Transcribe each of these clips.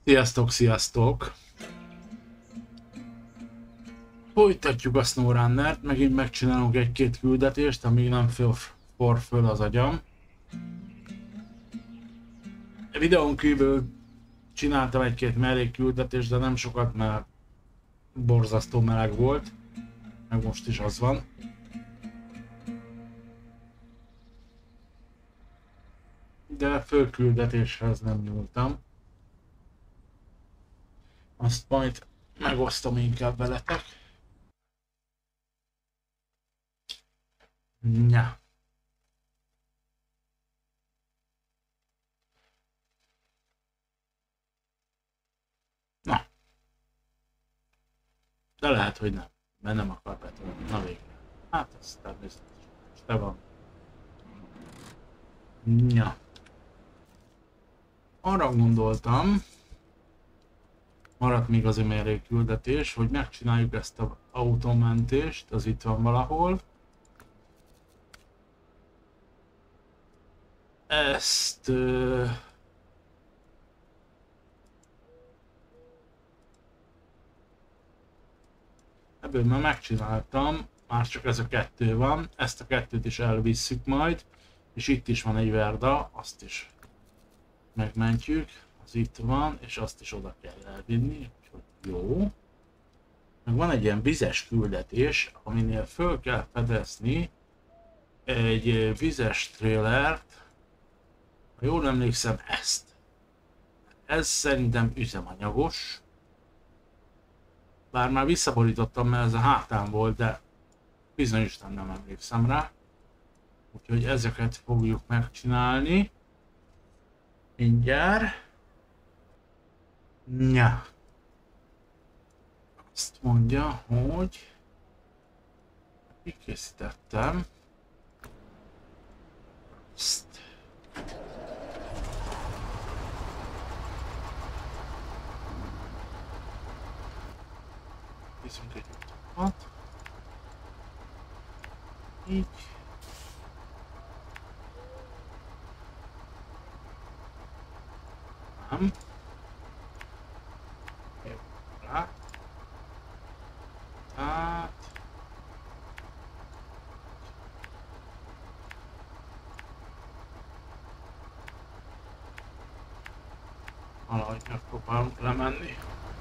Sziasztok, sziasztok! Folytatjuk a SnowRunner-t, megint megcsinálunk egy-két küldetést, amíg nem for föl az agyam. A videón kívül csináltam egy-két mellékküldetést, de nem sokat, mert borzasztó meleg volt. Meg most is az van. De főküldetéshez nem nyúltam. Azt majd megosztom inkább veletek. Ja. Na. De lehet, hogy nem. Mert nem akar betölteni. Na végre. Hát ez természetesen. Te van. Ja. Arra gondoltam, maradt még az mellékküldetés, hogy megcsináljuk ezt az autómentést, az itt van valahol. Ezt... ebből már megcsináltam, már csak ez a kettő van, ezt a kettőt is elvisszük majd, és itt is van egy Verda, azt is megmentjük, az itt van, és azt is oda kell elvinni, úgyhogy jó. Meg van egy ilyen vizes küldetés, aminél föl kell fedezni egy vizes trailert, ha jól emlékszem ezt. Ez szerintem üzemanyagos. Bár már visszaborítottam, mert ez a hátán volt, de bizonyosan nem emlékszem rá. Úgyhogy ezeket fogjuk megcsinálni. Mindjárt. Ja. Azt mondja, hogy kikészítettem. Ezt. Viszont egy utat. Így. Nem. Jó, rá. Tehát. Valahogy megpróbálunk lemenni.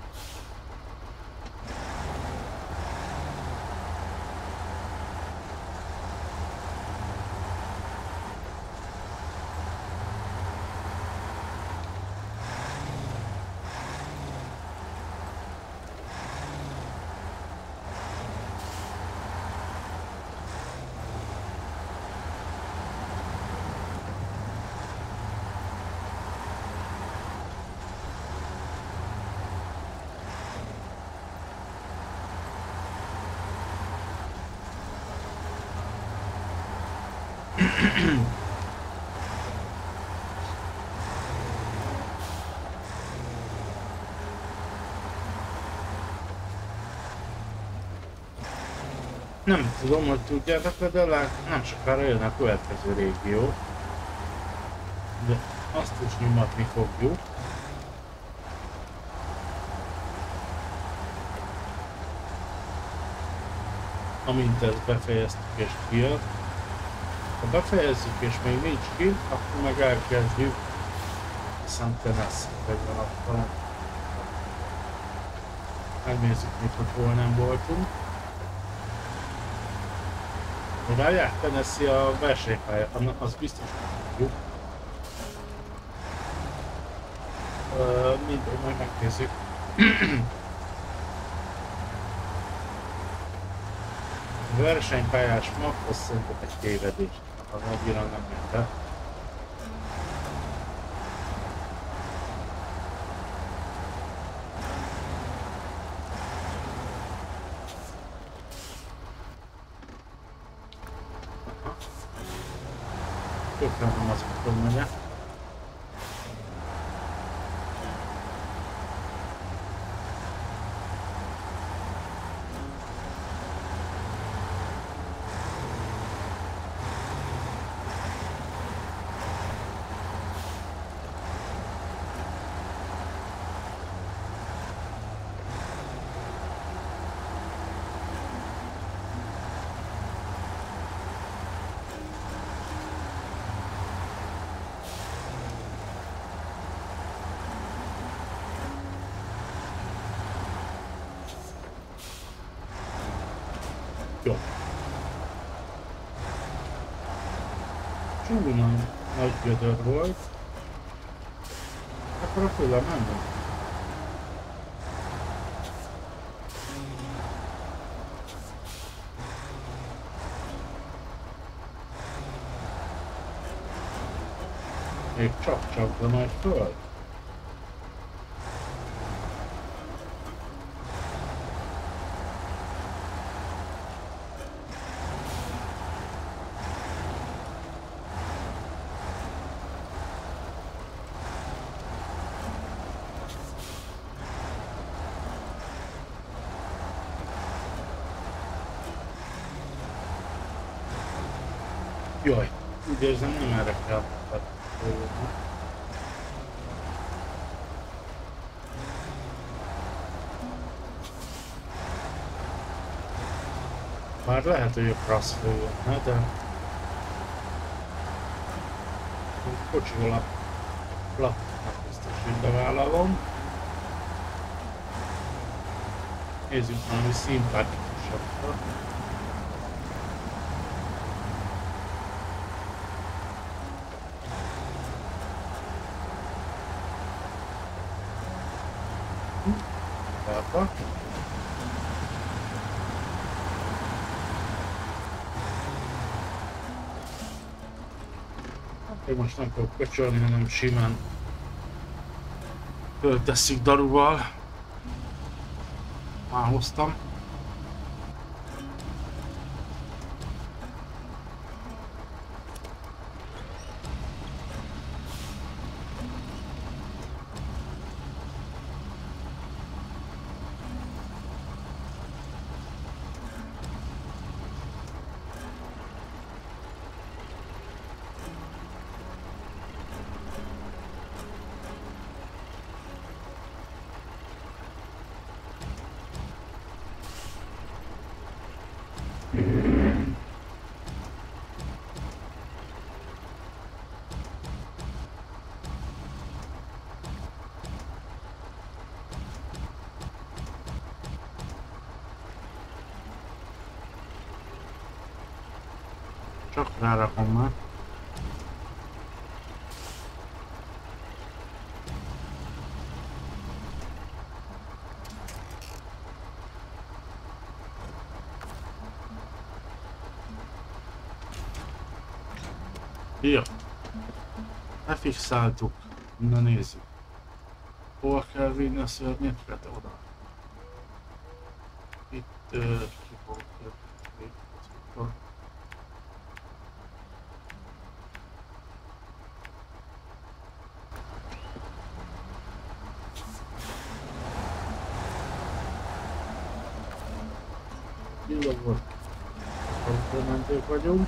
Nem tudom, hogy tudjátok, de nem sokára jön a következő régió. De azt is nyomatni fogjuk. Amint ezt befejeztük és kijött. Ha befejezzük és még nincs ki, akkor meg elkezdjük San Tennessee vagy valahol. Megnézzük még, hogy hol nem voltunk. Várják, Tennessee a versenypálya, az biztos nem tudjuk. Mindegy, majd megnézzük. A versenypályás mag, az szerintem egy tévedés. Az annyira nem érte. Tökre nem az utol megye. Jó. Csúnya nagy gödör volt. Akkor a főle mennem. Még csak-csak, de majd föld. Jaj, úgy érzem, nem erre kell folyódni. Bár lehet, hogy a Krasz főjönne, de... Kocsival a platnak biztos, hogy bevállalom. Nézzük valami szimpatikusabbat. Várva. Én most nem fogok köcsölni, hanem simán föltesszük daruval. Már hoztam. Csak rárakom már. Jó. Befixáltuk. Na nézzük. Hova kell vinni a szörnyeteket? Oda. Itt ki fogok jönni. Csillagos. Mentők vagyunk.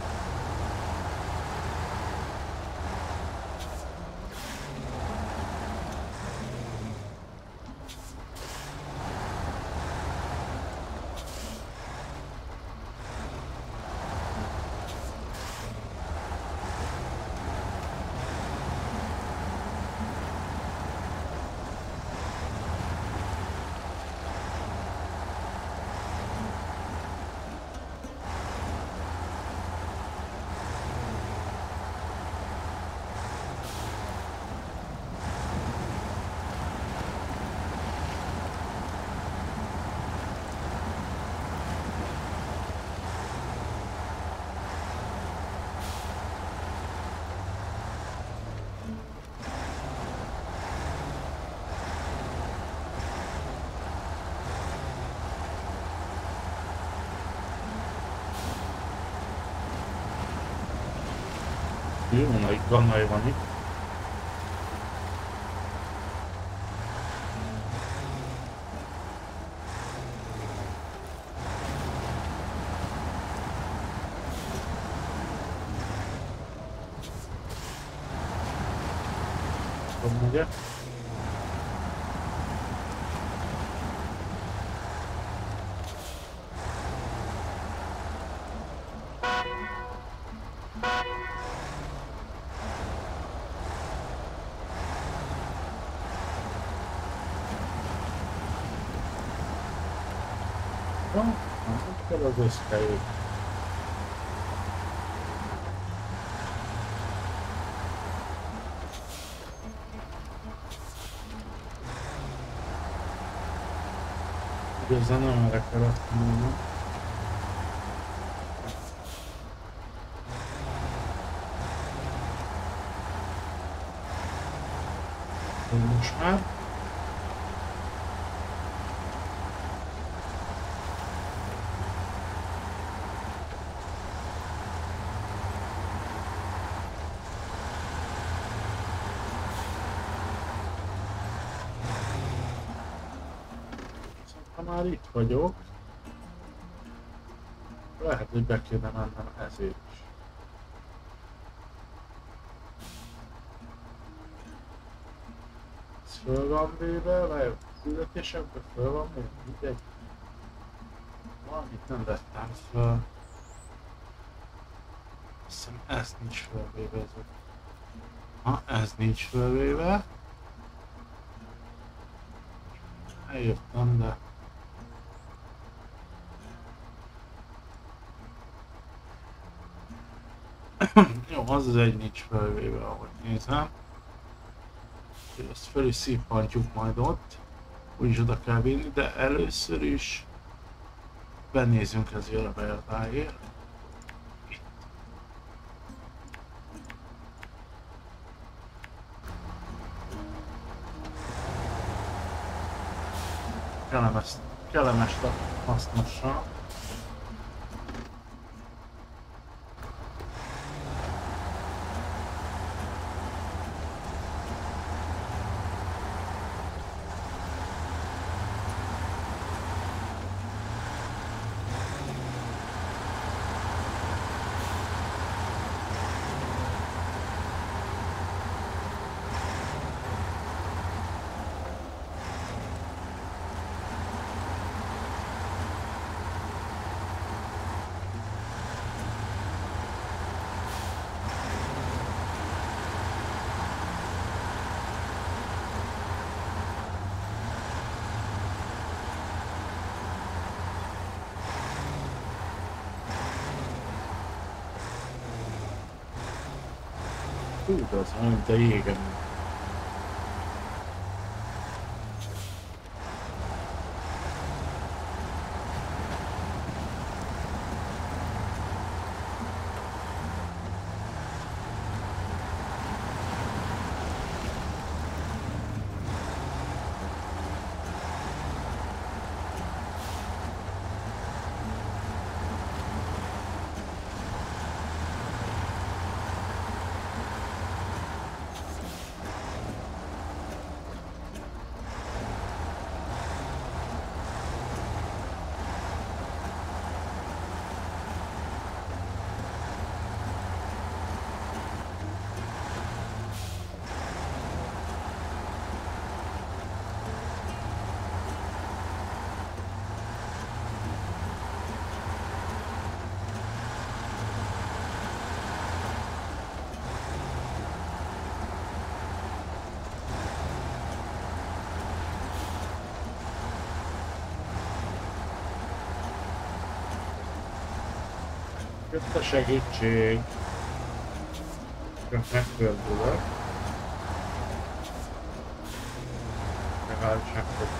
Jó, nagy ganaj van itt. Ugye? Então, Nem kell az összejük. Igazán nem erre kellett volna. Most már. Ha már itt vagyok, lehet, hogy be kéne mennem ezért is. Ez föl van véve, vagy küldetésekben föl van véve, mindegy. Valamit nem vettem föl. Azt hiszem ez nincs fölvéve ez a... Ha, ez nincs fölvéve. Eljöttem, de... Jó, az egy nincs fölvéve, ahogy nézem. Ezt fel is szippantjuk majd ott. Úgyis oda kell vinni, de először is benézünk ezért a verdáért. Kellemes hasznosan. Hú, de az olyan, de jégen. Jött a segítség. Csak megfordulok. Legalábbis megfordulok.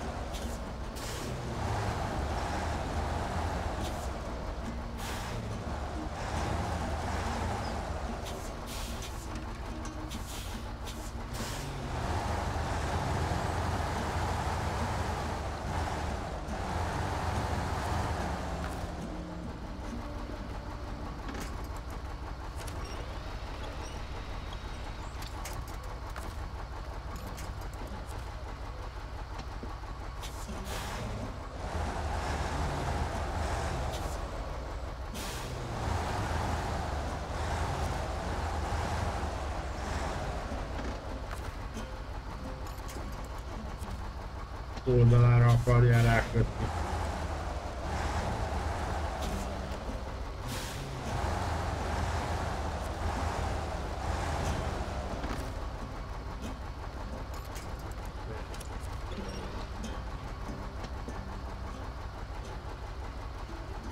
Oldalára akarja rákötni.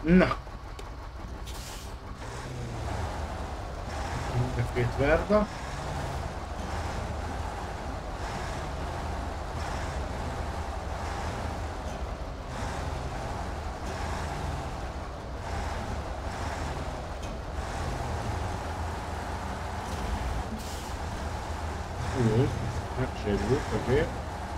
Na. Mind a két verda. Megsérült a gép.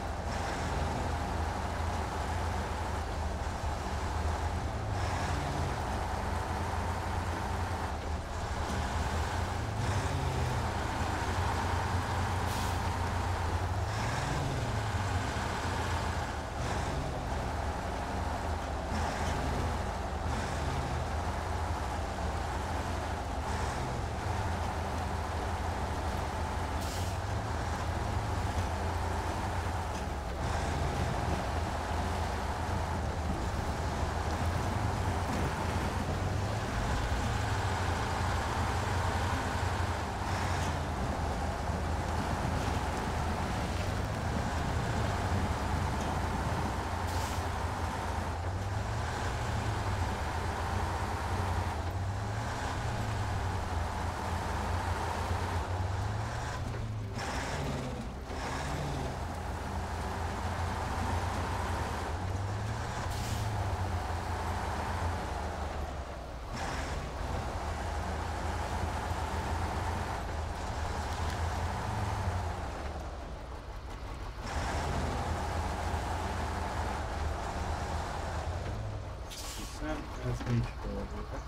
Ez nincs fordulva.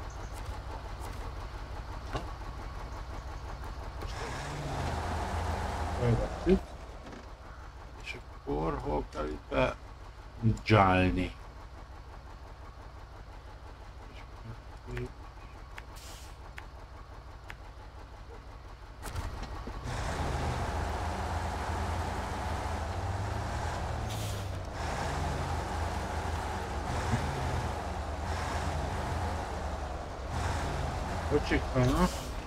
Felvettük. És akkor hol kell itt be gyálni. Kocsikana.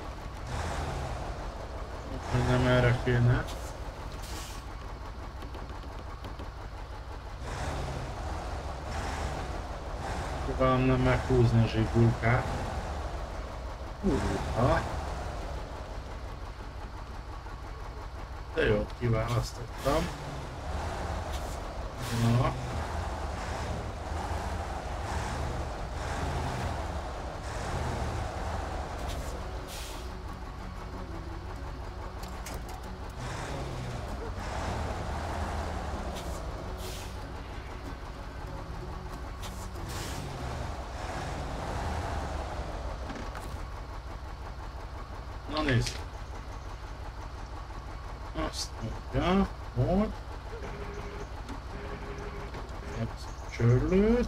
Nem erre kéne. Próbálom nem meghúzni a zsibulkát. Húha! De jót kiválasztottam. Na. Na nézd! Azt mondja, hogy csörlőt.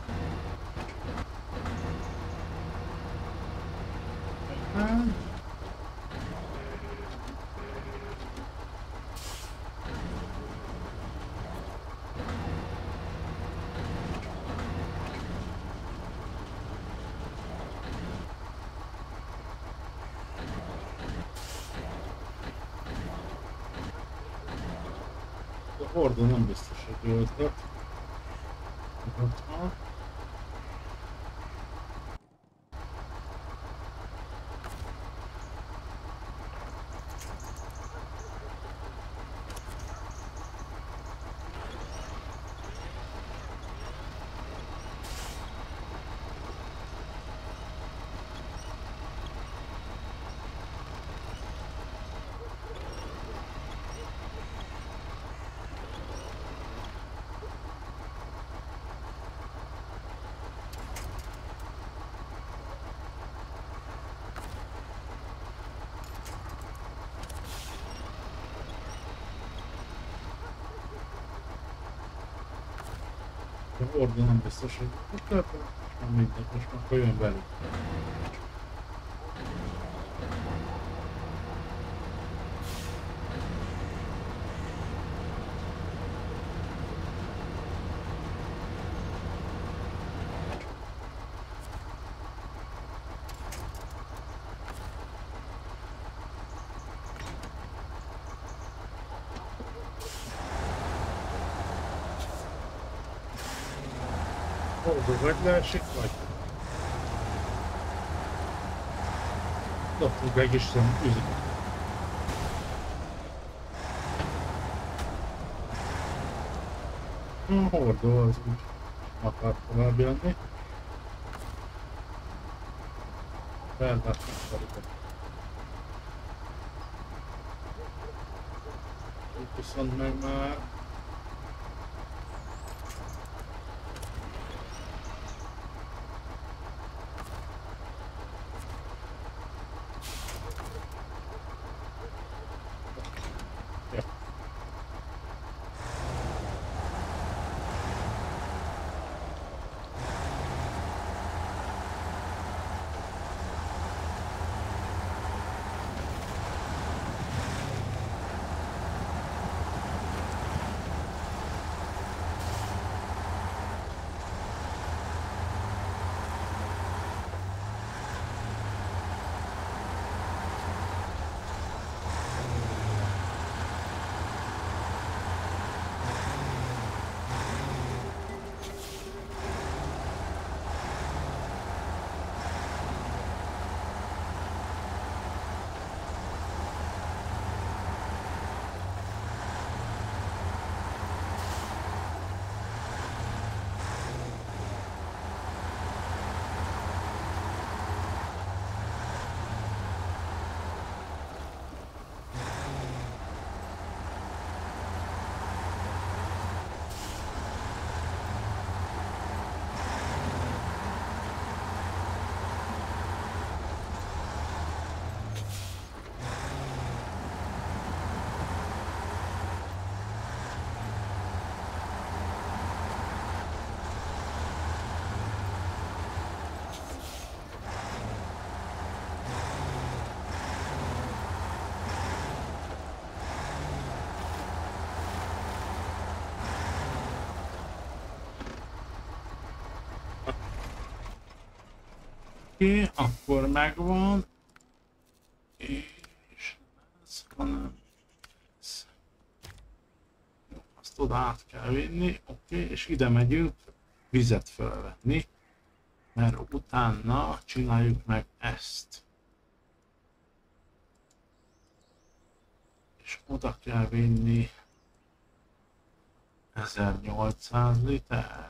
A hordó nem biztos, hogy öltött. Ott van. A hordó nem biztos, hogy ott mindegy, most akkor jön velük. Hordó vagy leesik, vagy Dobtuk meg is sem üzenet. A hordó az úgy akar tovább jönni. Felvásnak felüket. Itt viszont meg már oké, akkor megvan. És ez, hanem ez. Azt oda át kell vinni, oké, és ide megyünk vizet felvetni, mert utána csináljuk meg ezt. És oda kell vinni 1800 liter.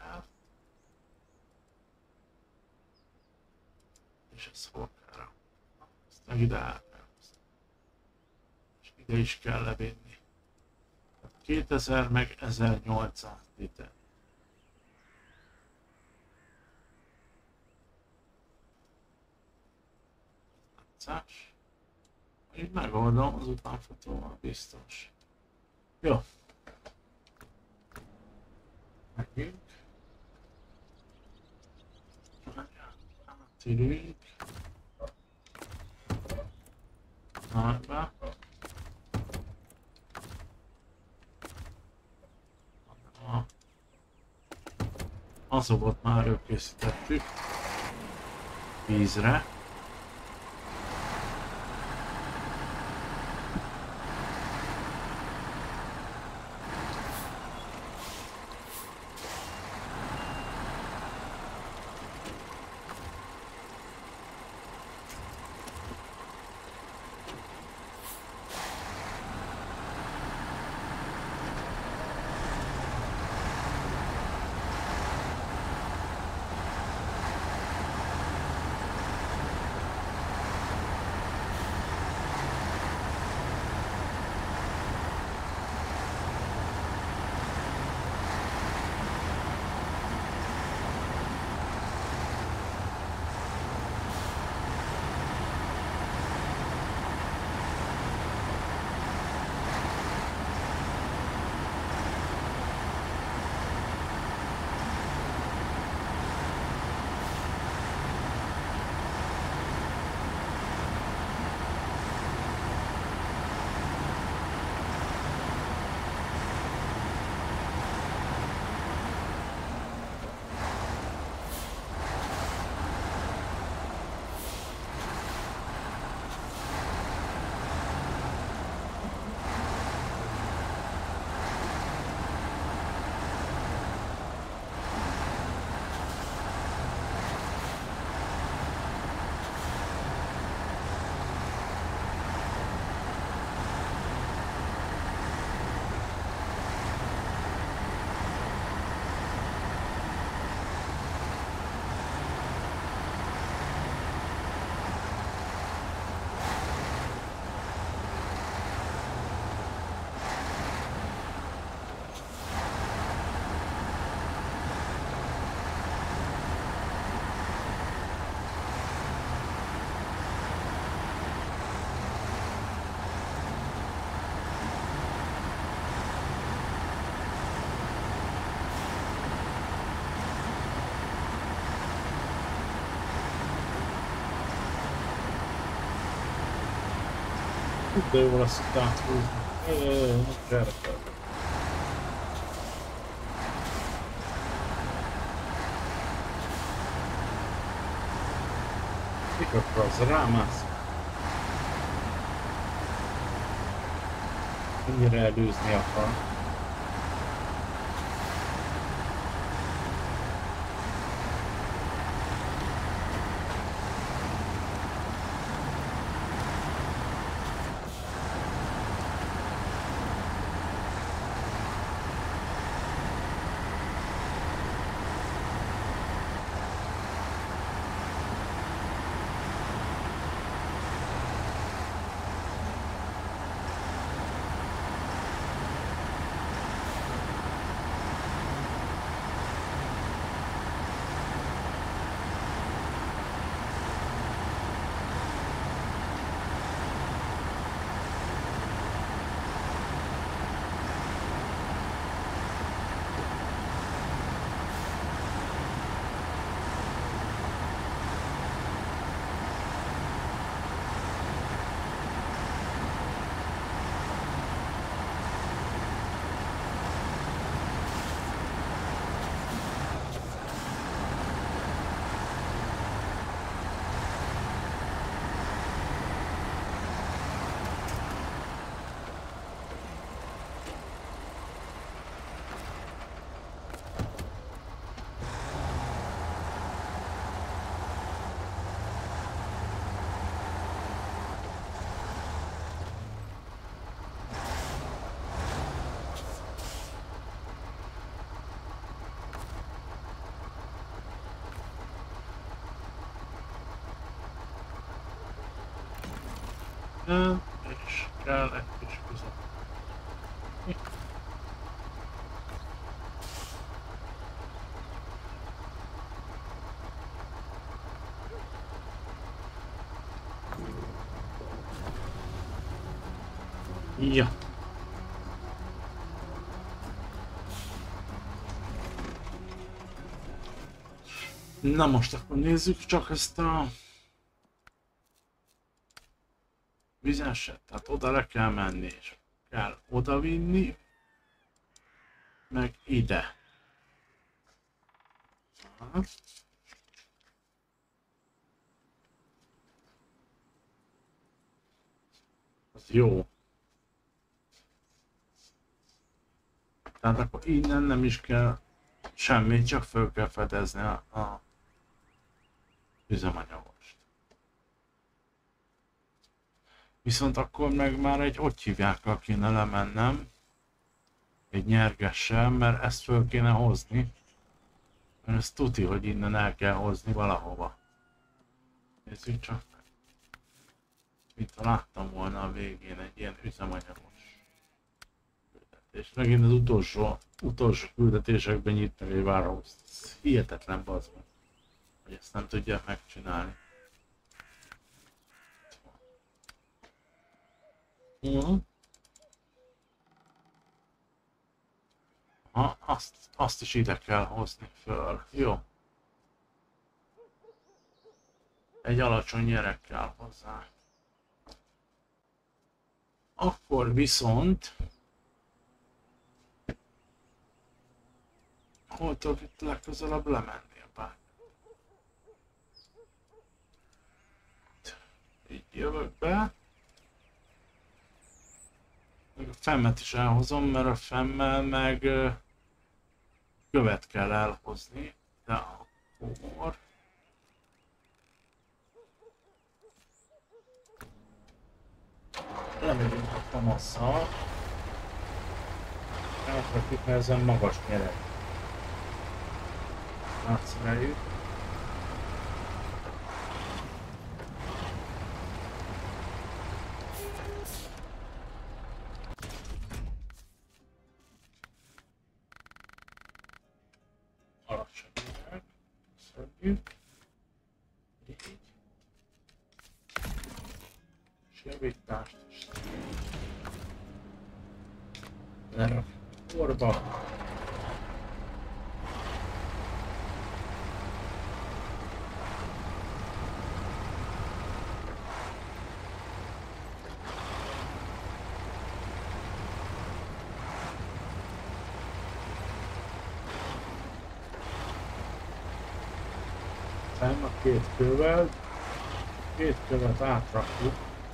És ez hol kell rá? Ezt meg ide el kell hozni. És ide is kell levinni. 2000 meg 1800 liter. Látszás? Így megoldom, az utánfutóval biztos. Jó. Megyünk. Átírjuk. Nagyba. Azobot már előkészítettük vízre. De jó lesz itt áthúzni. Nincs erre fel. Mikor akarsz rámász? Mennyire előzni akar. És kell egy kis üzem. Ja. Na most akkor nézzük csak ezt a vizeset, tehát oda le kell menni, és kell oda vinni, meg ide. Az jó. Tehát akkor innen nem is kell semmit, csak föl kell fedezni a üzemanyagost. Viszont akkor meg már egy hogy hívjákkal kéne lemennem, egy nyergessel, mert ezt föl kéne hozni. Mert ez tuti, hogy innen el kell hozni valahova. Nézzük csak meg. Mint ha láttam volna a végén egy ilyen üzemanyagos küldetés. Megint az utolsó küldetésekben nyit meg egy várost. Ez hihetetlen bazd meg, hogy ezt nem tudják megcsinálni. Ha, azt is ide kell hozni föl. Jó. Egy alacsony gyerek kell hozzá. Akkor viszont... Hol tudok itt legközelebb lemenni a pályán? Így jövök be. Meg a femmet is elhozom, mert a femmel meg követ kell elhozni, de akkor... Lemegyünk a famasszal. Elrakjuk, mert ezen magas nyereg. Átszereljük. Alacsony nyereg. Szedjük. Így. És javítást is. Lerak korba. Fenn a két kővel, két követ átrakjuk.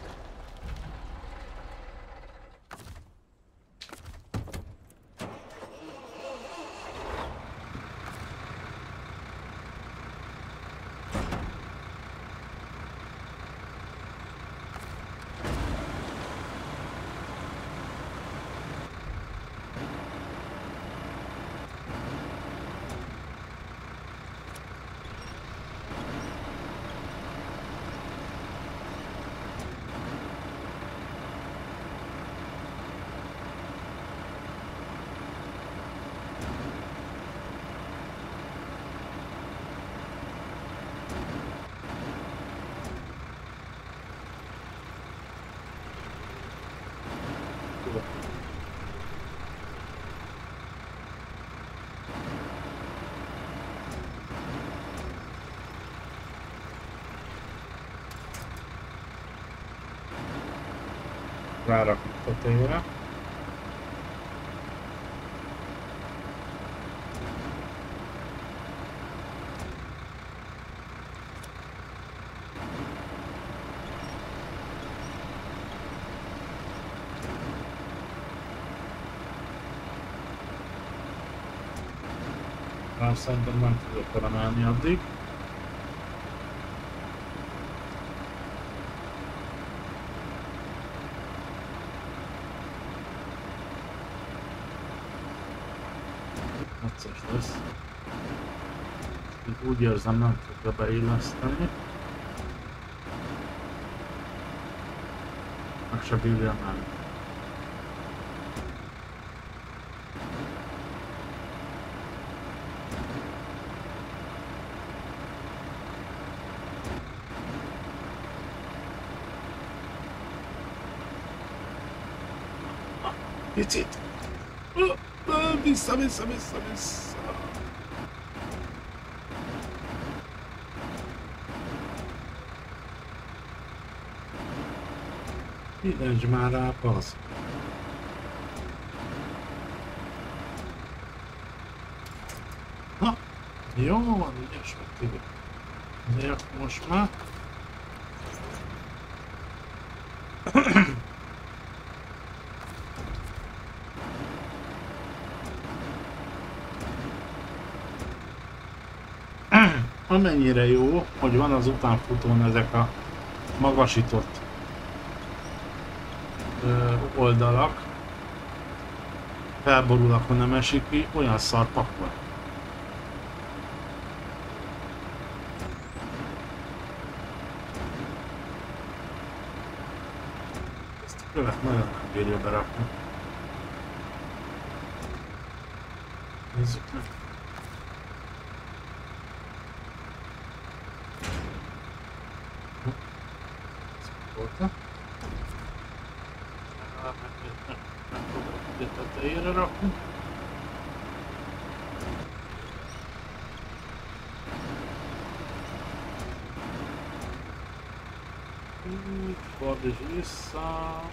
Rárakjuk tetejére. Már szerintem nem tudok felemelni addig. Necces lesz. Így úgy érzem, nem fogja beilleszteni. Meg se bírja menni. Picit! Vissza! Mindensd már rá, basz! Na! Jó van, ügyes vagy, Tibi. De most már... Amennyire jó, hogy van az utánfutón ezek a magasított oldalak, felborul, akkor nem esik ki, olyan szar pakol. Ezt a követ nagyon nem bírja berakni. Nézzük meg. Tetejére rakni. Fordíts vissza.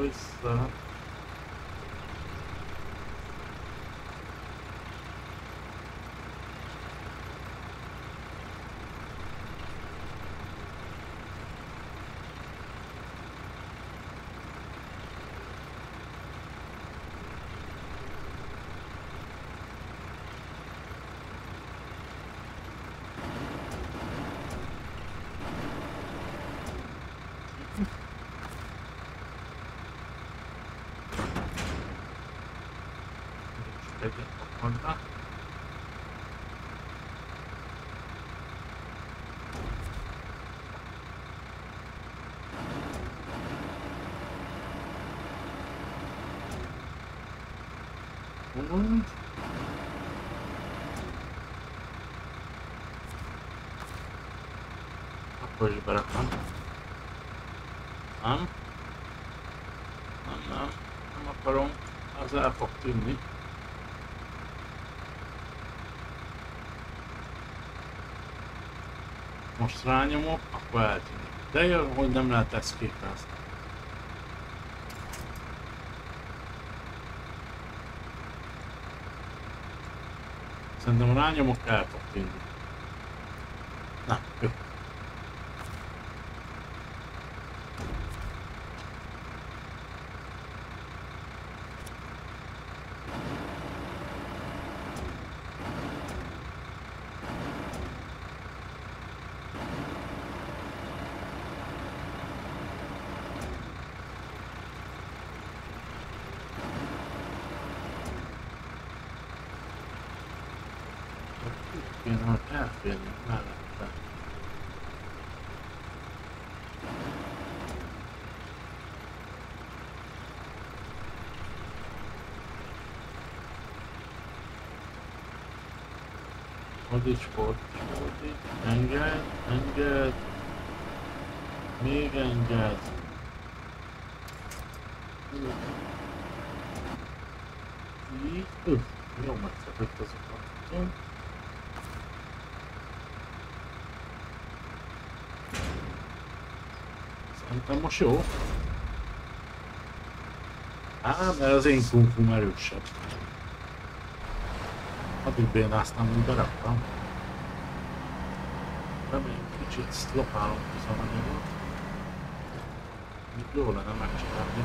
Und akkor is berakom. Nem akarom, az el fog tűnni. Most rányomok, akkor eltűnik. De jó, hogy nem lehet escape-elni. Szerintem rányomok, el fog tűnni. Na, jó. Kéne, hogy elférjünk mellette. Fordíts, engedd, engedd, még engedd. Így, jó megfeküdt azokat. Szerintem most jó. Mert az én kung-fum erősebb. Addig bénáztam, mint beraktam. Remélem kicsit szlopálom az anyagot. Még jó lenne megcsinálni.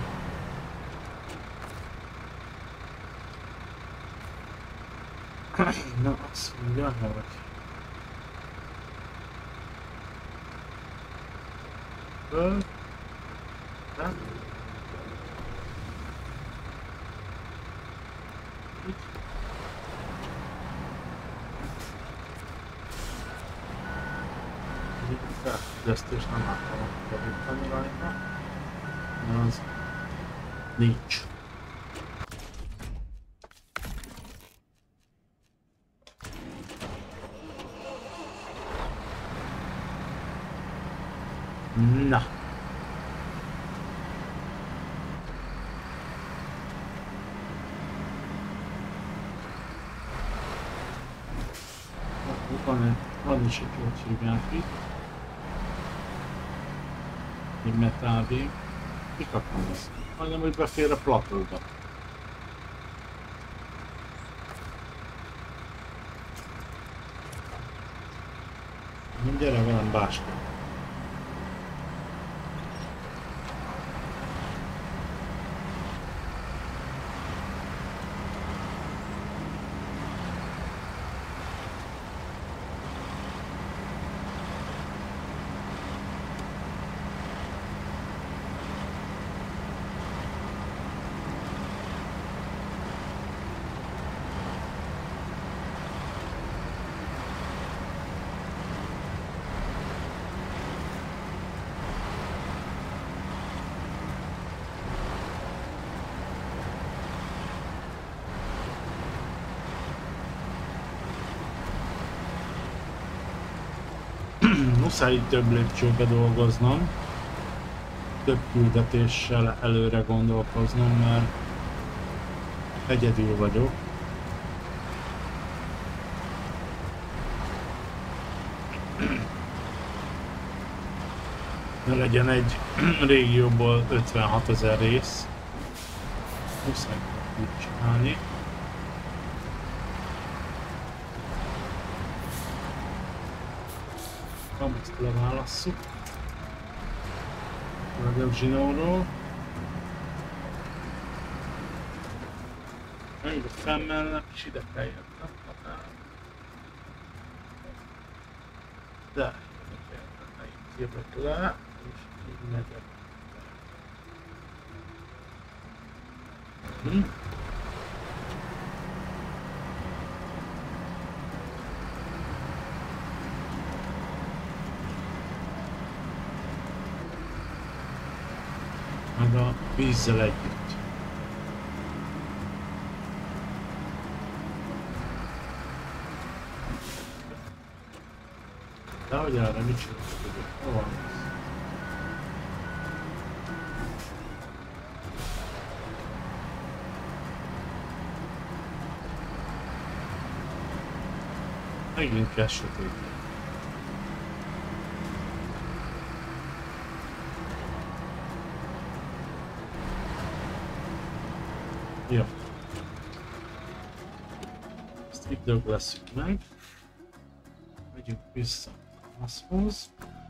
Na, azt mondja, hogy... Nem? Így. Felfüggesztést nem láttam javítani rajta. De az nincs. Na. Van is egy jót hívják itt. Egy metálvég. Kikapom ezt. Majdnem, hogy befér a platóba. Gyere velem, Báska. Muszáj több lépcsőbe dolgoznom, több küldetéssel előre gondolkoznom, mert egyedül vagyok. Ne legyen egy régióból 56 000 rész. Muszáj úgy csinálni. Ezt leválasszuk. Ragyog zsinórról. Még a fennmelnek is ide kell jönnöm. De itt jövök le, és így megyek. Meg a vízzel együtt. De hogy erre mit csináljuk? Hol van ez? Megint kell sötét. Jó. Ezt itt dögleszünk meg. Megyünk vissza. házhoz.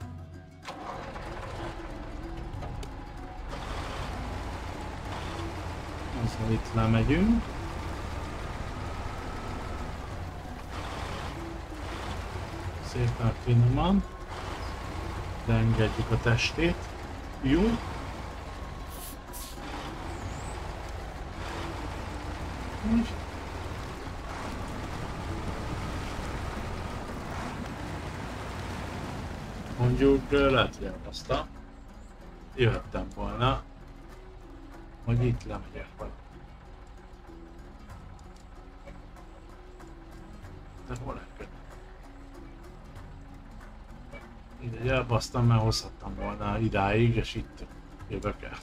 Azzal itt lemegyünk. Szépen finoman. De engedjük a testét. Jó. Úgy. Mondjuk lehet, hogy elbaszta. Jöhettem volna, hogy itt lemegyek vele. De hol engedem? Ide elbasztam, mert hozhattam volna idáig, és itt jövök el.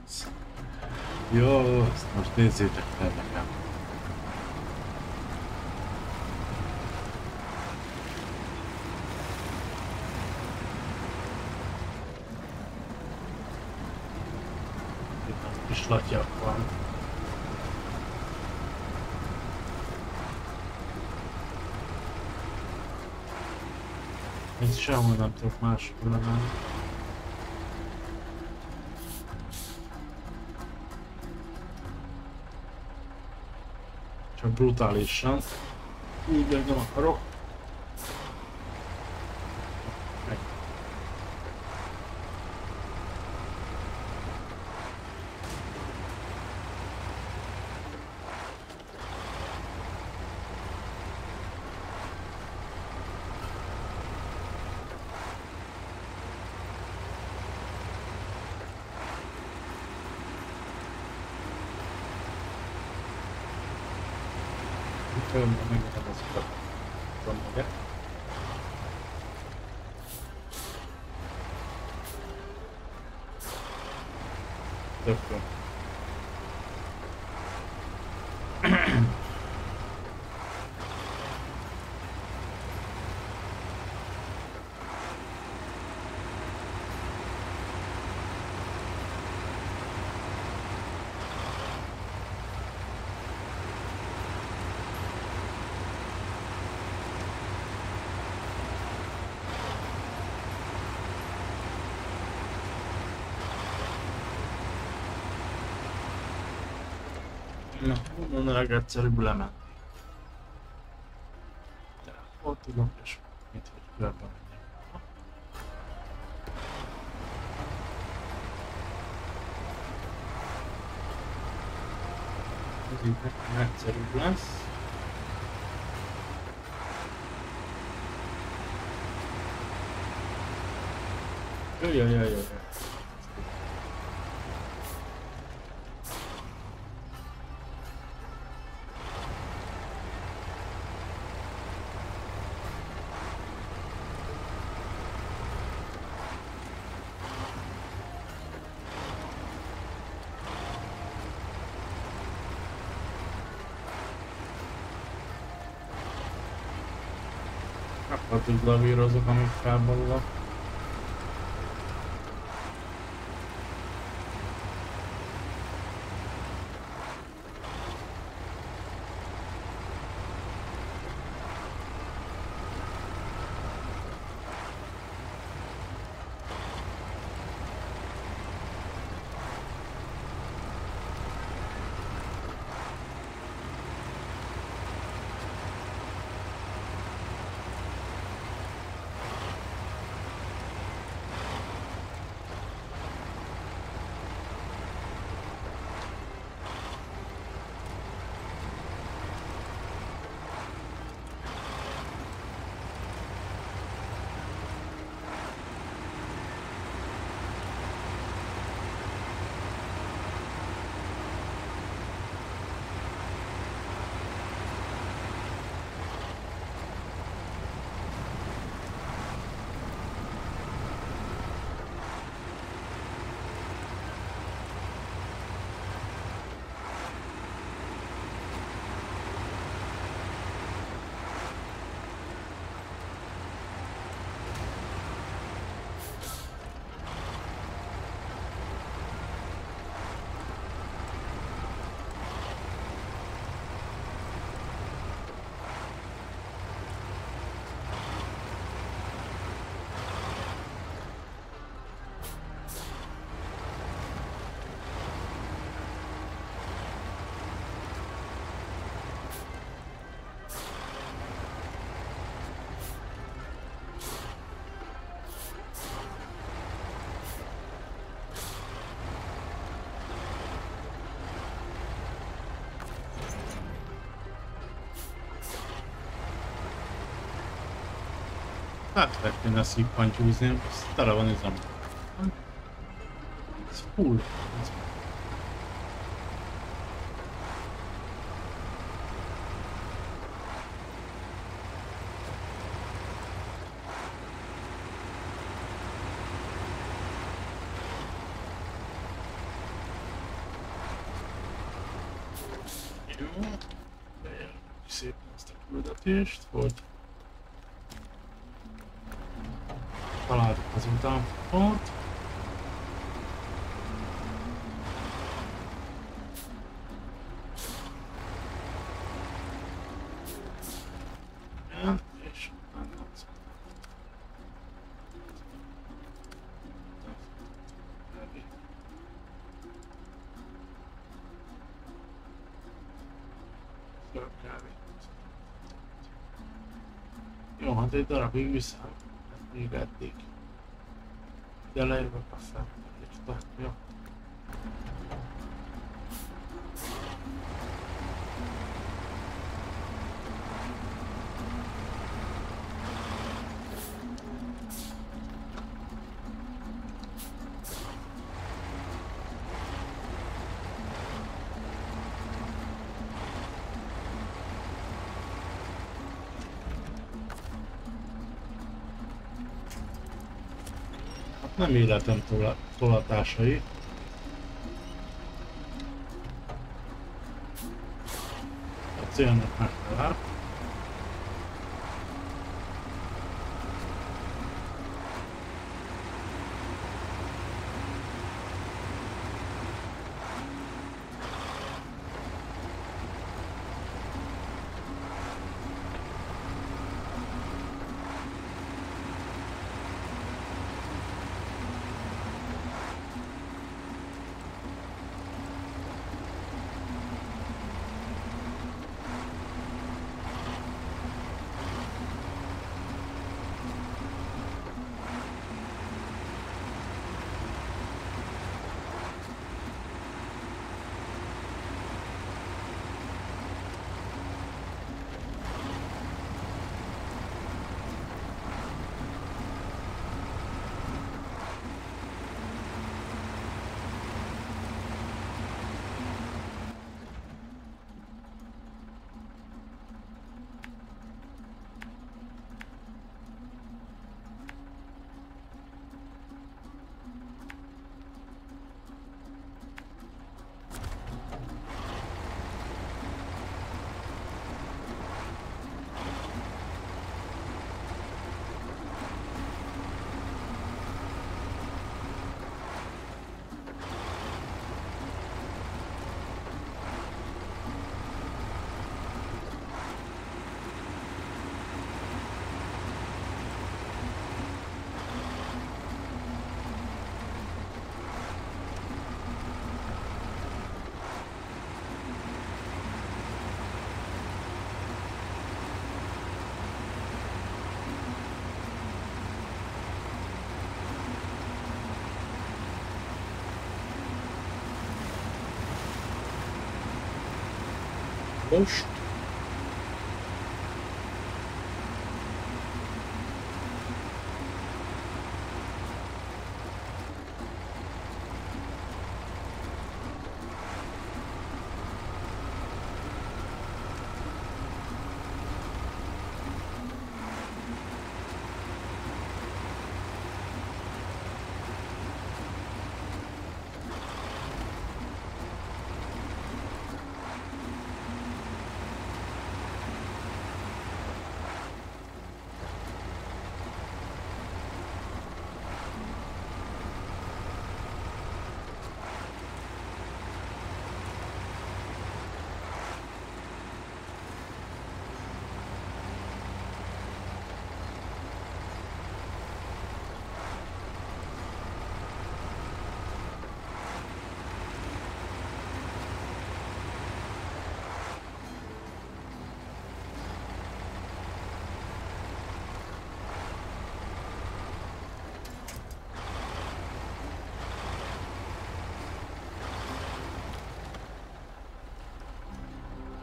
Jó, ezt most nézzétek fel nekem. Kis latyak van. Itt sehol nem tudok máshol lemenni. Csak brutálisan. Úgy meg nem akarok. Önben megvan azokat a meg. Tök jó. Na, onnan a legegyszerűbb lemenni. De ott tudok, és mit, hogy körbe menjek. Ez így nekem egyszerűbb lesz. Jaj. Addig lavírozok, amíg felborulok. Hát fel kéne szippantyúzni, ez tele van üzem. Ez full. Ez... Jó. Bejelöljük szépen ezt a küldetést, hogy találtuk az utánfutót. És jó, hát egy darabig vissza, még eddig. De lejövök a fel, jó. Nem életem tolatásai. A célnak megfelel. Most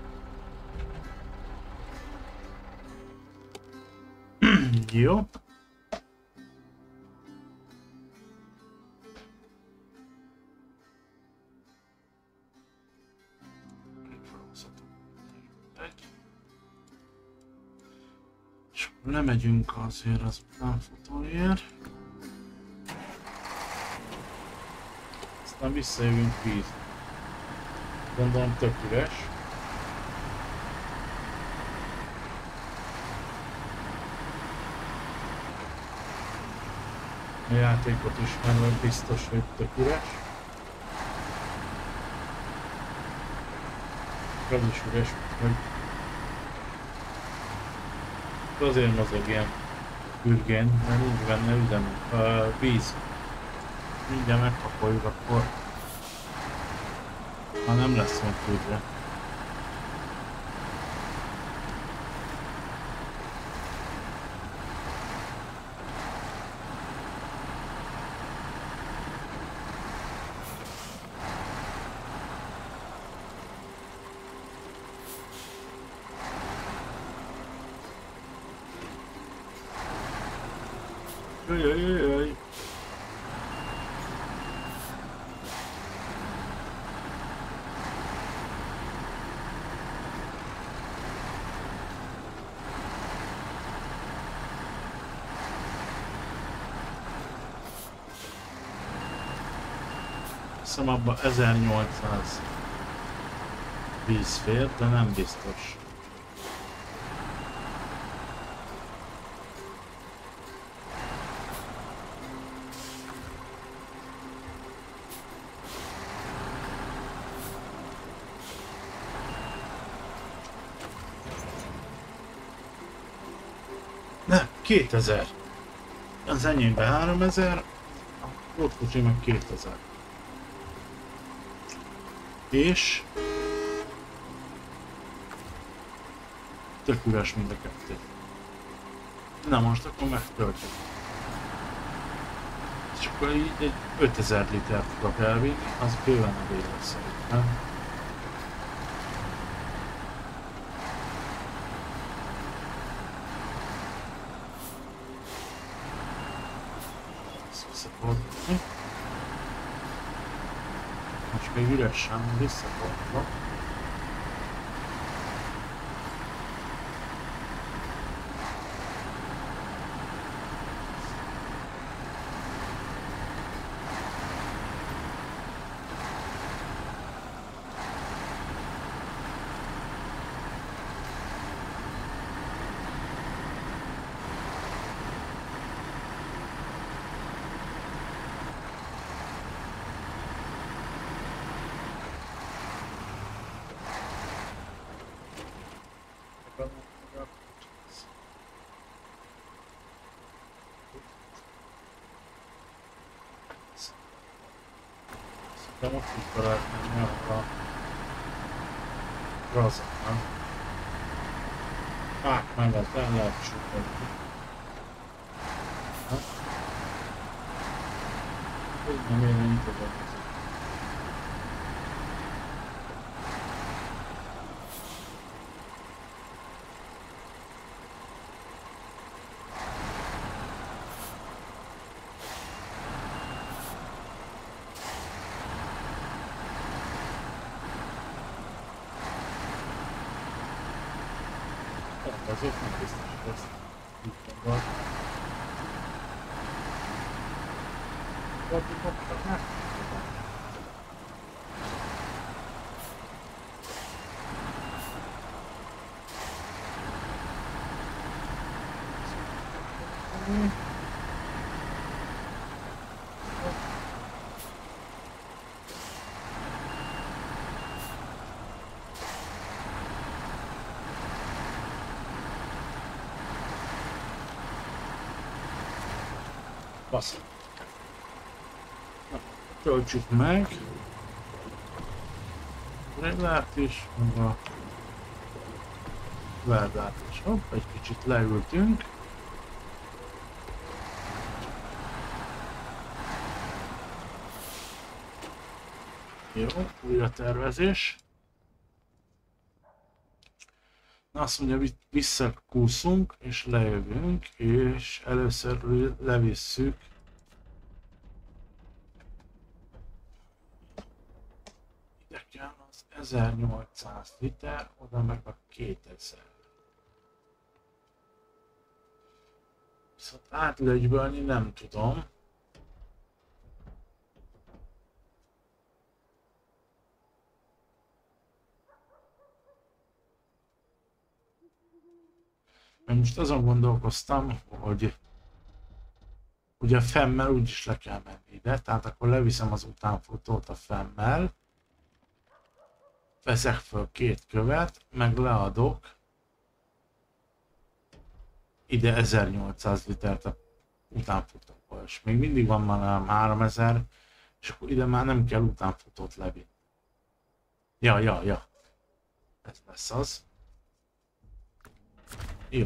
jó. Lemegyünk azért az utánfutóért. Aztán visszajövünk víz. Gondolom tök üres. A játékot ismerve biztos, hogy tök üres. Az is üres, hogy azért mozog ilyen ürgén, mert nincs benne üzem, víz. Mindjárt megpakoljuk, akkor ha nem lesz meg tűzre. Jaj. Hiszem abban 1800 víz fér, de nem biztos. Nem, 2000. Az enyémben 3000, a pótkocsi meg 2000. És tök üres mind a kettő. Na most akkor megtöltjük. És akkor így egy 5000 litert tudok elvinni, az bőven elég lesz szerintem. Ezt visszafordulni. Most még üresen visszafordulok. De most is be lehet menni a gazaknak. Fák mellett el lehet sütni. Hogy nem érne nyitogatni. Azért nem biztos, hogy ezt így gondolt. Fordítottak már? Basz. Na, töltsük meg. Reglát is, meg a verdát is. Hopp, egy kicsit leültünk. Jó, újra tervezés. Na, azt mondja, visszakúszunk és lejövünk, és először levisszük ide kell az 1800 liter, oda meg a 2000. Viszont átlögybölni nem tudom. Mert most azon gondolkoztam, hogy ugye a femmel úgyis le kell menni ide, tehát akkor leviszem az utánfutót a femmel, veszek föl 2 követ, meg leadok ide 1800 litert a utánfutóból, és még mindig van már 3000, és akkor ide már nem kell utánfutót levinni. Ja. Ez lesz az. Jó.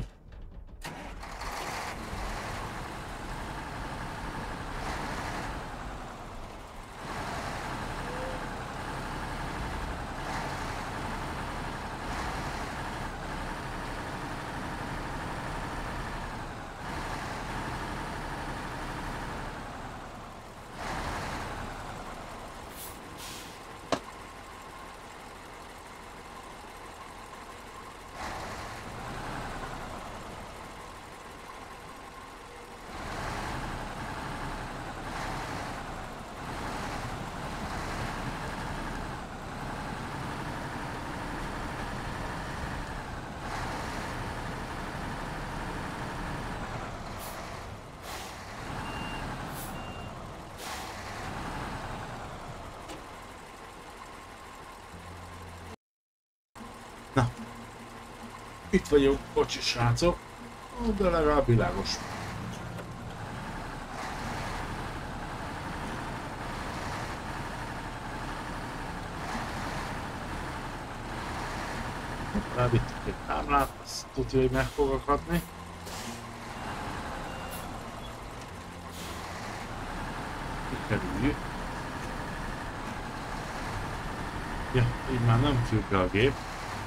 Na, itt vagyok, bocsi srácok, de legalább világos. Rávittük egy táblát, azt tudja, hogy meg fog akadni. Kikerüljük. Ja, így már nem függ be a gép.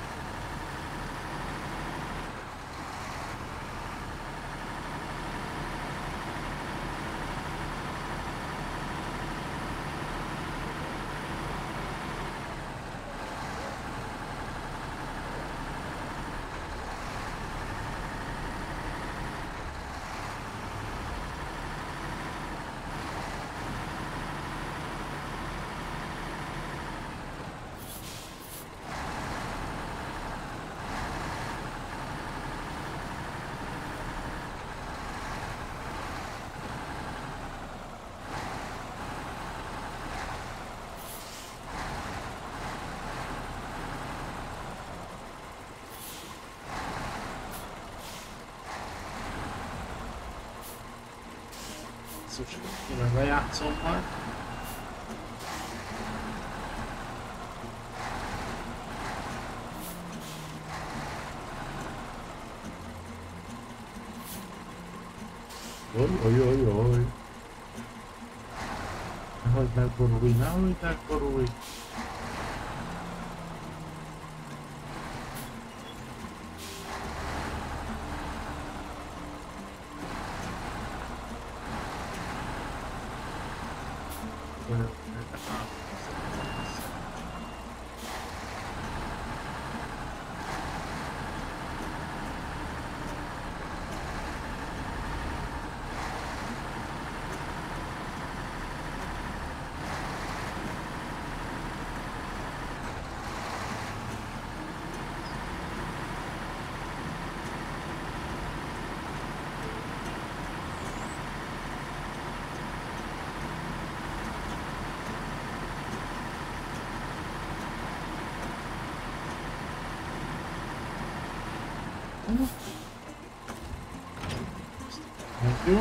Úgyhogy lejátszom majd. Oj. Nehogy megborulj. Jó.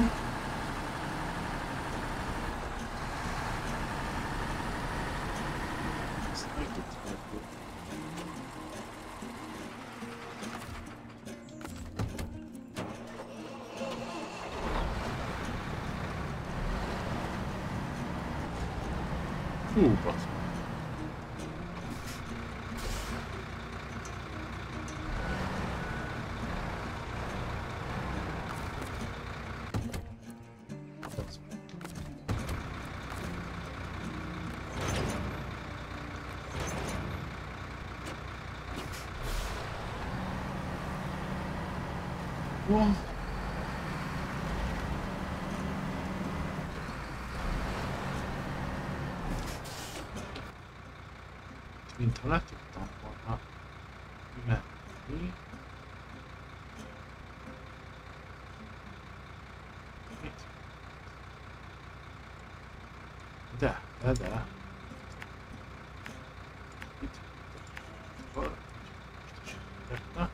Basz. Mintha le tudtam volna menni. Mit? De. Itt. Akkor most is érte.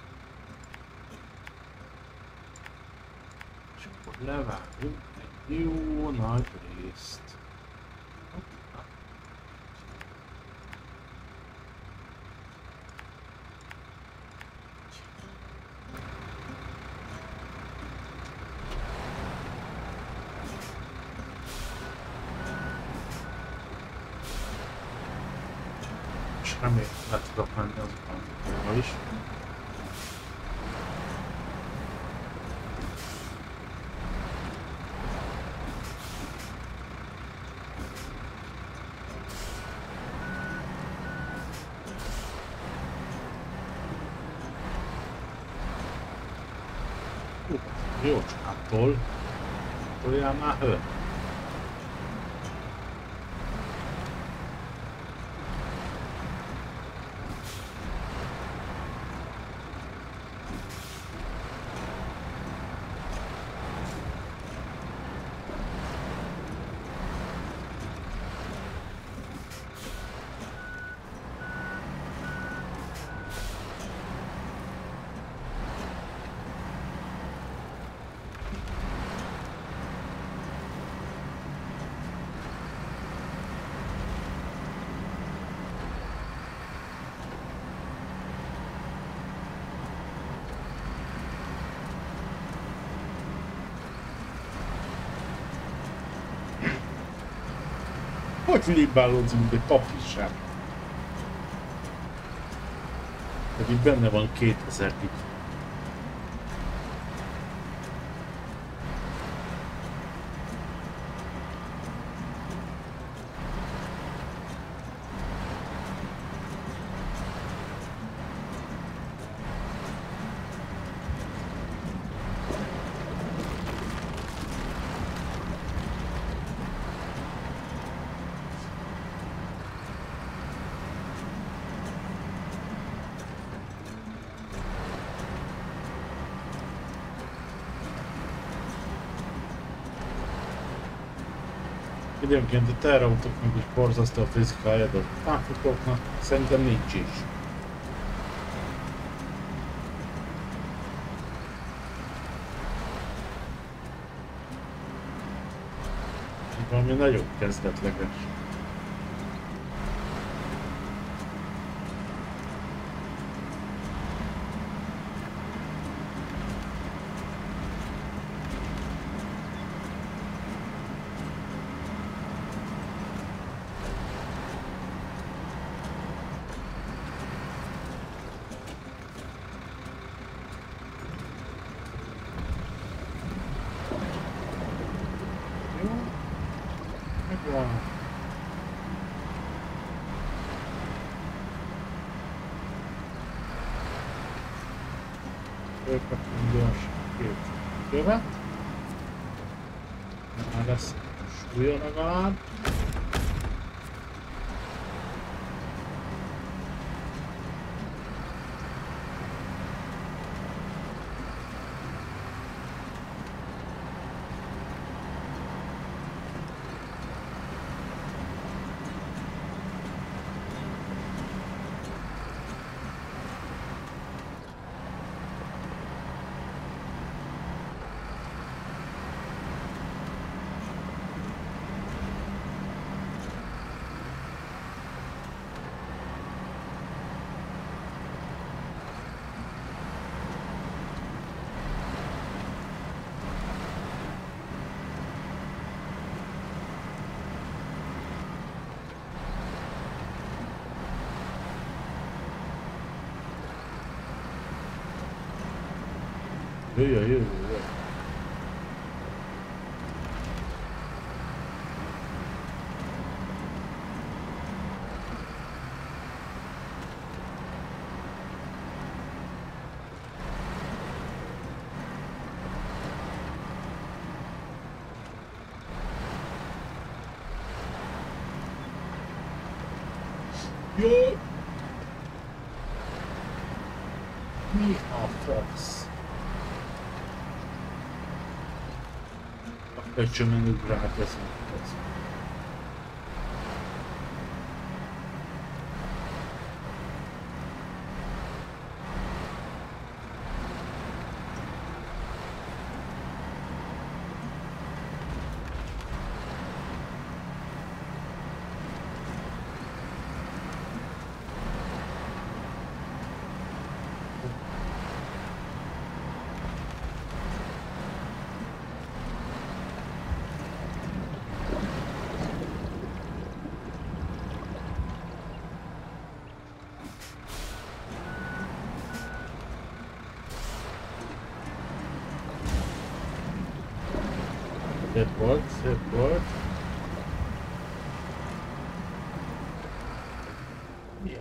És akkor levágunk egy jó nagy részt. És remélem, le tudok menni az utána is. Jócskától. Toljál már hő. Hogy libálódsz, mint egy papisság? Pedig benne van 2000 bit. Időnként a teherautóknak is borzasztó a fizikája, de a támfutóknak szerintem nincs is. Valami nagyon kezdetleges. Fölkapunk gyorsan két követ. Már lesz súlya legalább. Jöjjön. Jó! fasz. A köcsömen ugrálk ezen. Szép volt, szép volt. Ja.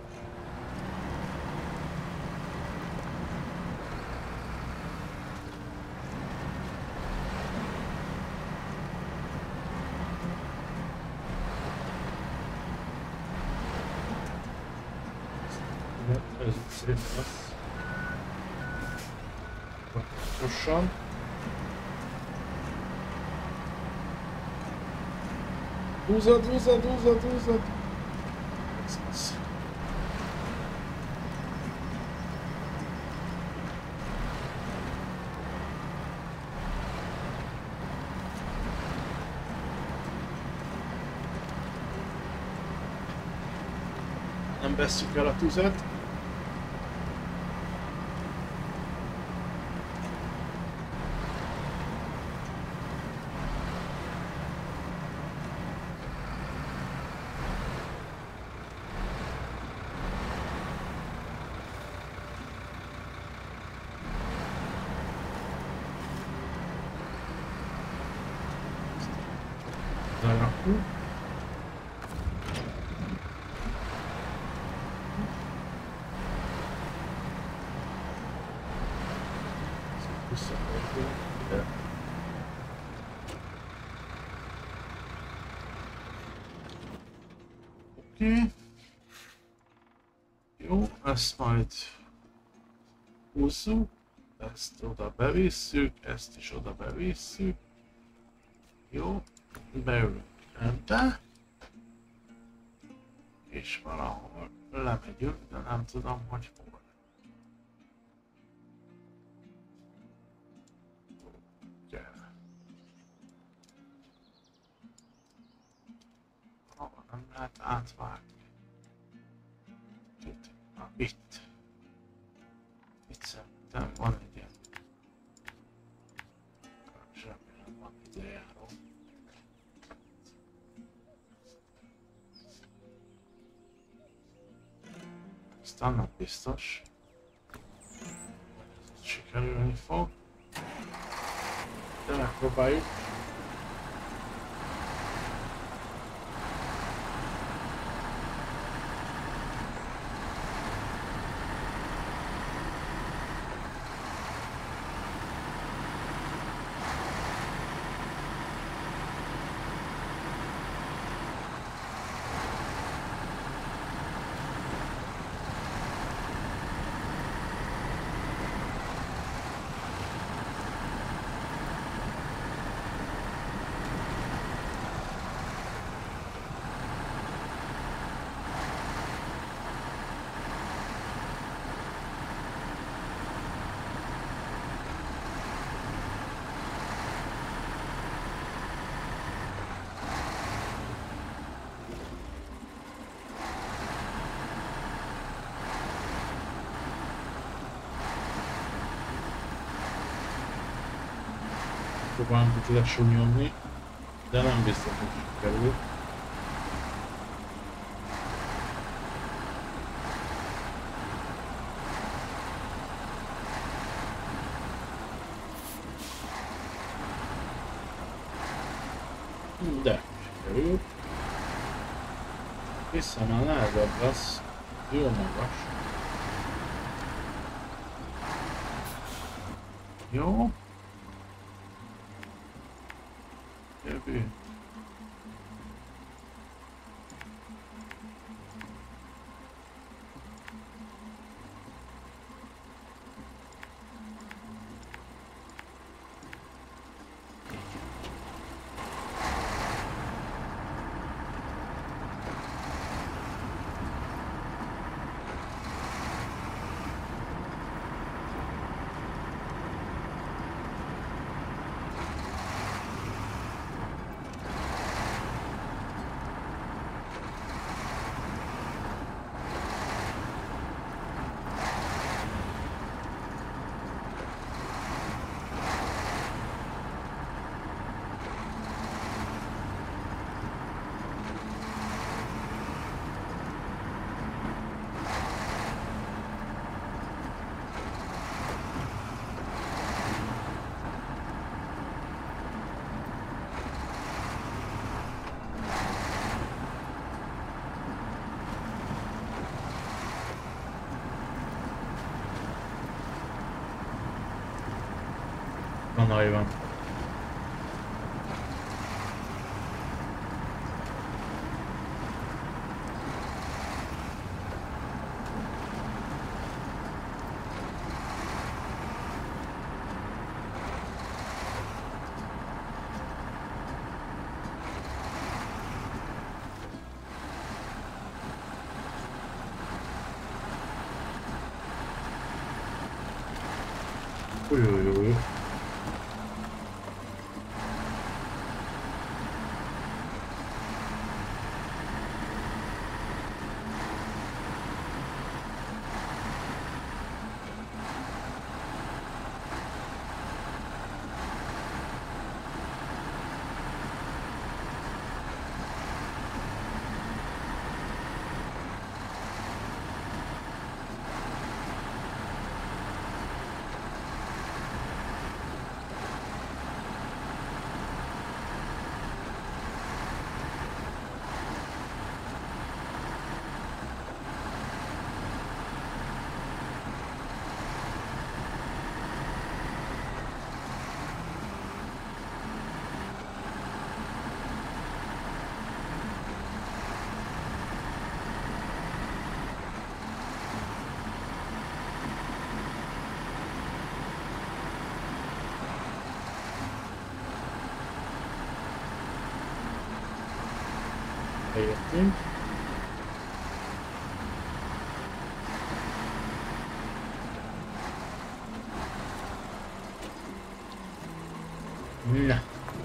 Ez szép lesz. Pontosan. Húzod, húzod, húzod, húzod! Ez az. Nem vesszük el a tüzet. Lerakjuk. Visszafordulunk ide. Oké. Jó, ezt majd húzzuk, ezt oda bevisszük, ezt is oda bevisszük. Jó. Beülünk ebbe, és valahol lemegyünk, de nem tudom, hogy hol. Hova nem lehet átvágni. Na, itt. Itt szerintem van egy ilyen. Remélem van idejáró. Aztán nem biztos, hogy ez sikerülni fog, de megpróbáljuk. Próbálom itt lesunyogni, de nem biztos, hogy sikerül. De sikerül. Vissza már nehezebb lesz, jó magas. Jó. Jövő. Tanaj van. Ujjjjjjj. Beértünk. Na.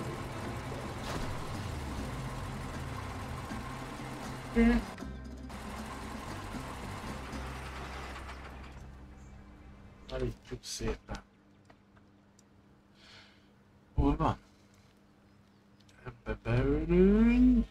Állítjuk szépen. Hol van? Ebbe beülünk.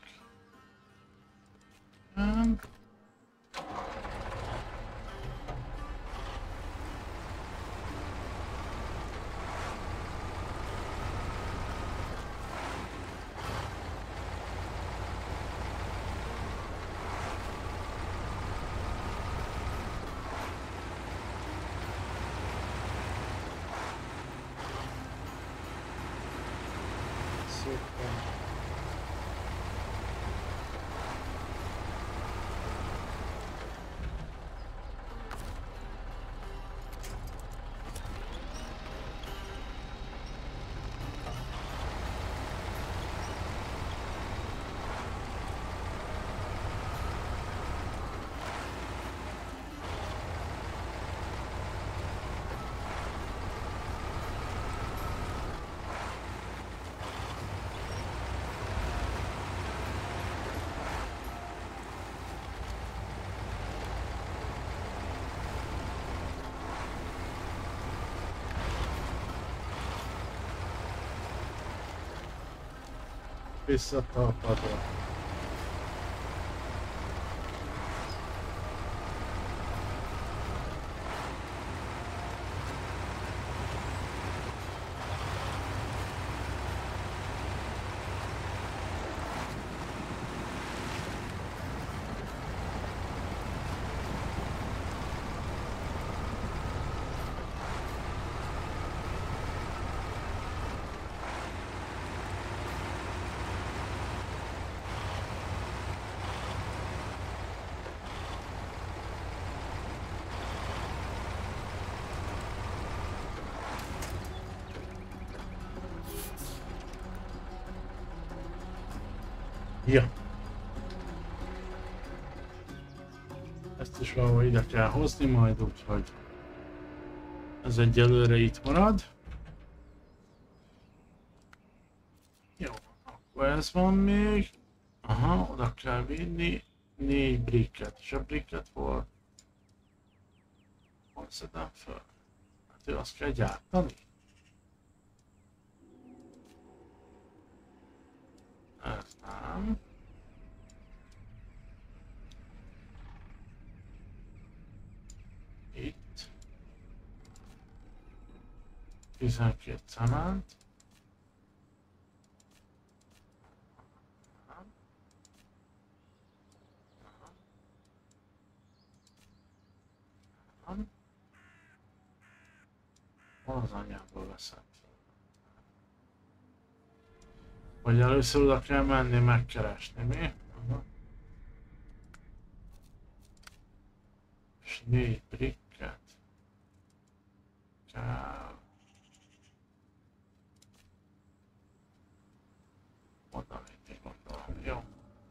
Visszatapadva. Ja. Ezt is valahol ide kell hozni majd, úgyhogy ez egyelőre itt marad. Jó, akkor ez van még. Aha, oda kell vinni 4 bricket, és a bricket hol szedem föl? Hát ő azt kell gyártani? Ez nem. Itt. 12 cement. Hol az anyából veszem fel? Vagy először oda kell menni megkeresni, mi? Aha. És 4 brikket kell odavinni, gondolom. Jó.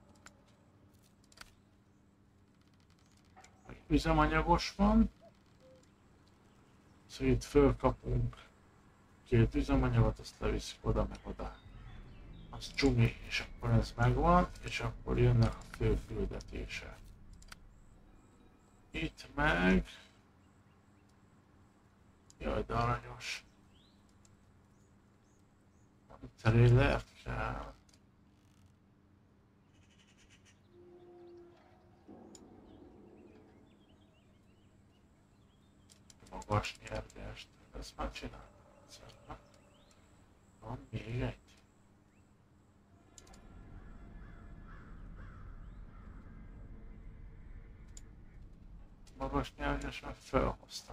Üzemanyagos van. Szóval itt fölkapunk 2 üzemanyagot, azt leviszik oda meg oda. Az csumi, és akkor ez megvan, és akkor jönnek a fő küldetések. Itt meg... Jaj, de aranyos. Trailert kell. Magas nyergest. Ezt már csinálom. Van még egy. Magas nyerges, meg felhoztam.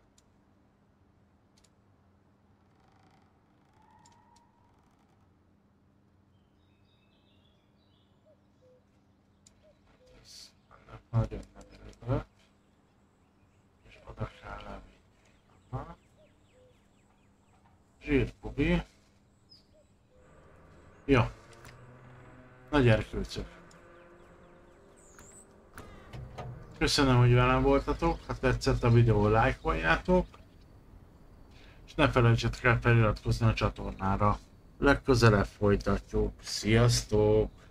Ez nagyon nem örülök. És oda kell levinni. Aha. Zsírpubi. Jó. Nagy erkőcök. Köszönöm, hogy velem voltatok, ha tetszett a videó, lájkoljátok, és ne felejtsetek el feliratkozni a csatornára. Legközelebb folytatjuk. Sziasztok!